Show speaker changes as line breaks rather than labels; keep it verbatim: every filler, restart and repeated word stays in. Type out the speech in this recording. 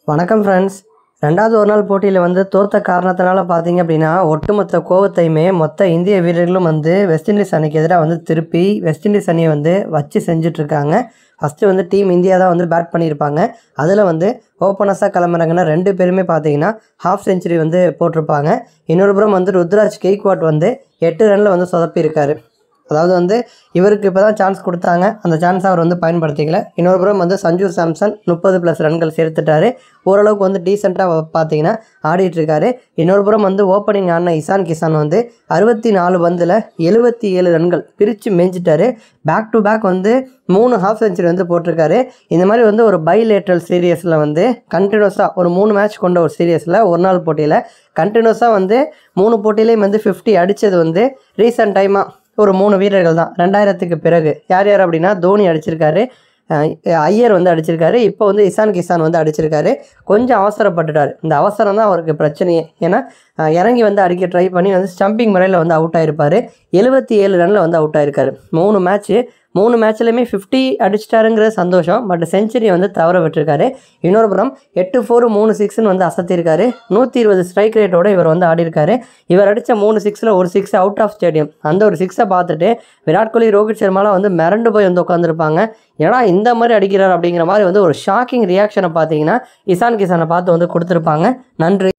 வணக்கம் ஃப்ரெண்ட்ஸ். ரெண்டாவது ஒரு நாள் போட்டியில் வந்து தோற்ற காரணத்தினால பார்த்தீங்க அப்படின்னா ஒட்டுமொத்த கோவத்தையுமே மொத்த இந்திய வீரர்களும் வந்து வெஸ்ட் இண்டீஸ் அணிக்கு எதிராக வந்து திருப்பி வெஸ்ட் இண்டீஸ் அணியை வந்து வச்சு செஞ்சிட்ருக்காங்க. ஃபஸ்ட்டு வந்து டீம் இந்தியா தான் வந்து பேட் பண்ணியிருப்பாங்க. அதில் வந்து ஓப்பனர்ஸாக கிளம்புறாங்கன்னா ரெண்டு பேருமே பார்த்தீங்கன்னா ஹாஃப் செஞ்சுரி வந்து போட்டிருப்பாங்க. இன்னொரு புறம் வந்து ருத்ராஜ் கெய்க்வாட் வந்து எட்டு ரனில் வந்து சொதப்பியிருக்காரு. அதாவது வந்து இவருக்கு இப்போ தான் சான்ஸ் கொடுத்தாங்க, அந்த சான்ஸ் அவர் வந்து பயன்படுத்திக்கல. இன்னொரு புறம் வந்து சஞ்சு சாம்சன் முப்பது ப்ளஸ் ரன்கள் சேர்த்துட்டாரு. ஓரளவுக்கு வந்து டீசெண்டாக பார்த்தீங்கன்னா ஆடிட்டுருக்காரு. இன்னொரு புறம் வந்து ஓப்பனிங் ஆன இஷான் கிஷான் வந்து அறுபத்தி நாலு பந்தில் எழுபத்தி ஏழு ரன்கள் பிரித்து மேய்ஞ்சிட்டாரு. பேக் டு பேக் வந்து மூணு ஹாஃப் செஞ்சுரி வந்து போட்டிருக்காரு. இந்த மாதிரி வந்து ஒரு பைலேட்ரல் சீரியஸில் வந்து கண்டினியூஸாக ஒரு மூணு மேட்ச் கொண்ட ஒரு சீரியஸில் ஒரு நாள் போட்டியில் கண்டினியூஸாக வந்து மூணு போட்டியிலையும் வந்து ஃபிஃப்டி அடித்தது வந்து ரீசெண்ட் டைமாக ஒரு மூணு வீரர்கள் தான். ரெண்டாயிரத்துக்கு பிறகு யார் யார் அப்படின்னா தோனி அடிச்சிருக்காரு, ஐயர் வந்து அடிச்சிருக்காரு, இப்போ வந்து இஷான் கிஷான் வந்து அடிச்சிருக்காரு. கொஞ்சம் அவசரப்பட்டுட்டார். இந்த அவசரம் தான் அவருக்கு பிரச்சனையே. ஏன்னா இறங்கி வந்து அடிக்க ட்ரை பண்ணி வந்து ஸ்டம்பிங் முறையில் வந்து அவுட் ஆகிருப்பார். எழுபத்தி ஏழு ரனில் வந்து அவுட் ஆகிருக்காரு. மூணு மேட்ச்சு மூணு மேட்ச்லையுமே ஃபிஃப்டி அடிச்சிட்டாருங்கிற சந்தோஷம். பட் செஞ்சுரி வந்து தவற விட்டுருக்காரு. இன்னொரு புறம் எட்டு ஃபோர் மூணு சிக்ஸ்ன்னு வந்து அசத்திருக்காரு. நூற்றி இருபது ஸ்ட்ரைக் ரேட்டோட இவர் வந்து ஆடிருக்காரு. இவர் அடித்த மூணு சிக்ஸில் ஒரு சிக்ஸ் அவுட் ஆஃப் ஸ்டேடியம். அந்த ஒரு சிக்ஸை பார்த்துட்டு விராட் கோலி, ரோஹித் சர்மாலாம் வந்து மிரண்டு போய் வந்து உட்காந்துருப்பாங்க. ஏன்னா இந்த மாதிரி அடிக்கிறார் அப்படிங்கிற மாதிரி வந்து ஒரு ஷாக்கிங் ரியாக்ஷனை பார்த்தீங்கன்னா இஷான் கிஷானை பார்த்து வந்து கொடுத்துருப்பாங்க. நன்றி.